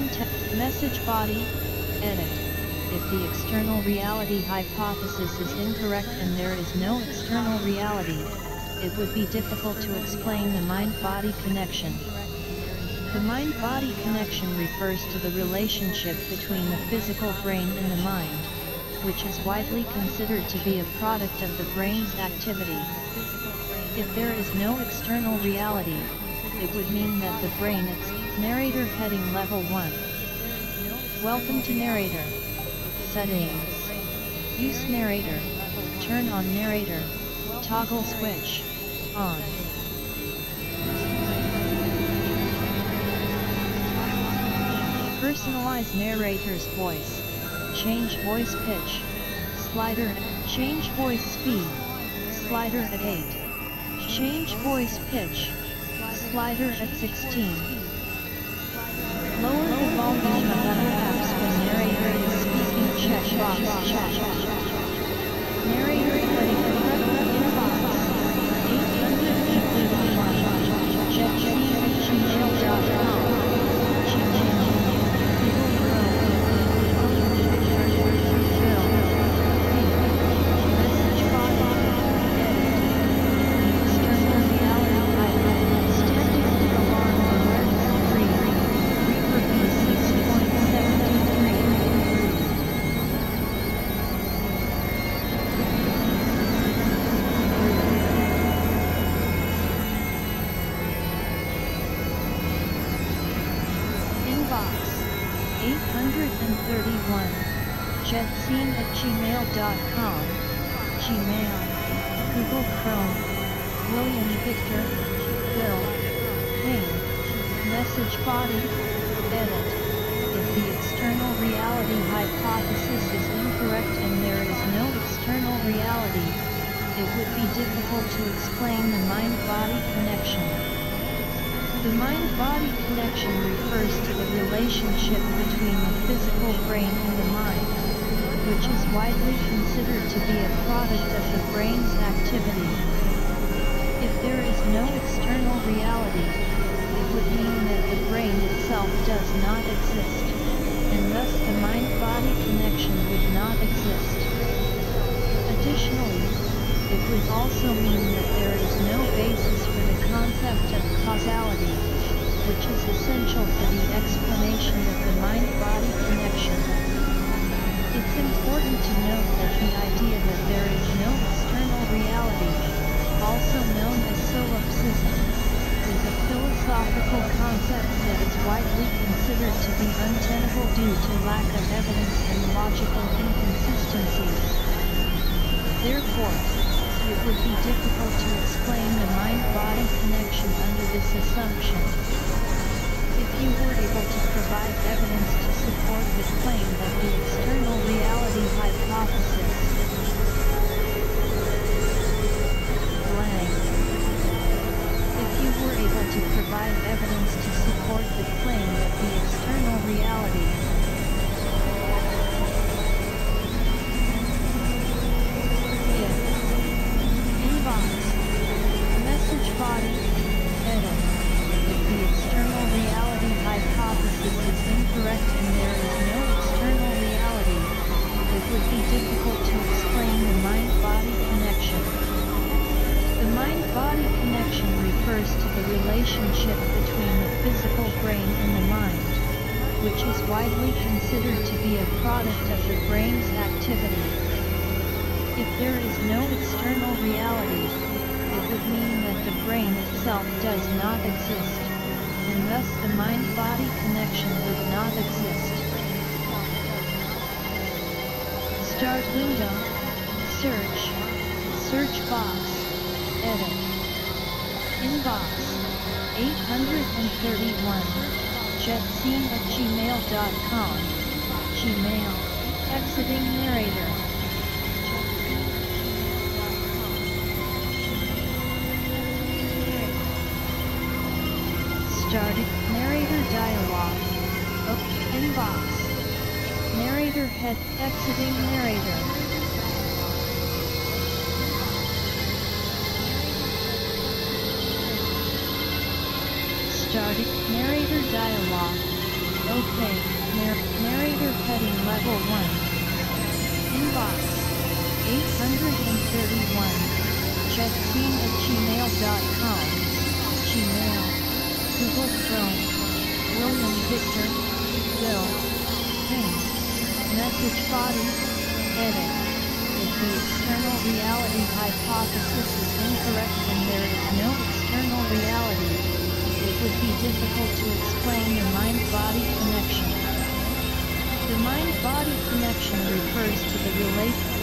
Message body, edit. If the external reality hypothesis is incorrect and there is no external reality, it would be difficult to explain the mind-body connection. The mind-body connection refers to the relationship between the physical brain and the mind, which is widely considered to be a product of the brain's activity. If there is no external reality, it would mean that the brain is narrator heading level 1. Welcome to narrator. Settings. Use narrator. Turn on narrator. Toggle switch on. Personalize narrator's voice. Change voice pitch. Slider. Change voice speed. Slider at 8. Change voice pitch. Slider at 16. Lower the volume of other apps when narrator is speaking. Checkbox. Narrator playing inbox. 831. jetc@gmail.com. jetc@gmail.com. Gmail. Google Chrome. William Victor. Bill. Payne. Message body. Edit. If the external reality hypothesis is incorrect and there is no external reality, it would be difficult to explain the mind-body connection. The mind-body connection refers to the relationship between the physical brain and the mind, which is widely considered to be a product of the brain's activity. If there is no external reality, it would mean that the brain itself does not exist, and thus the mind-body connection would not exist. Additionally, it would also mean that there is no basis for the concept of causality, which is essential for the explanation of the mind-body connection. It's important to note that the idea that there is no external reality, also known as solipsism, is a philosophical concept that is widely considered to be untenable due to lack of evidence and logical inconsistencies. Therefore, it would be difficult to explain the mind-body connection under this assumption. If you were able to provide evidence to support the claim that the external reality hypothesis blank. If you were able to provide evidence to support the claim that the external reality message body, edit. If the external reality hypothesis is incorrect and there is no external reality, it would be difficult to explain the mind-body connection. The mind-body connection refers to the relationship between the physical brain and the mind, which is widely considered to be a product of the brain's activity. If there is no external reality, it would mean that the brain itself does not exist, and thus the mind-body connection would not exist. Start window, search box, edit. Inbox, 831, jetc@gmail.com, Gmail, exiting narrator. Started narrator dialog. Inbox. Narrator head exiting narrator. Started narrator dialog. Okay, narrator heading level 1. Inbox 831. Checkteam@gmail.com. Gmail. Google Chrome. William Victor. Bill. Ping. Message body. Edit. If the external reality hypothesis is incorrect, then there is no external reality. It would be difficult to explain the mind-body connection. The mind-body connection refers to the relation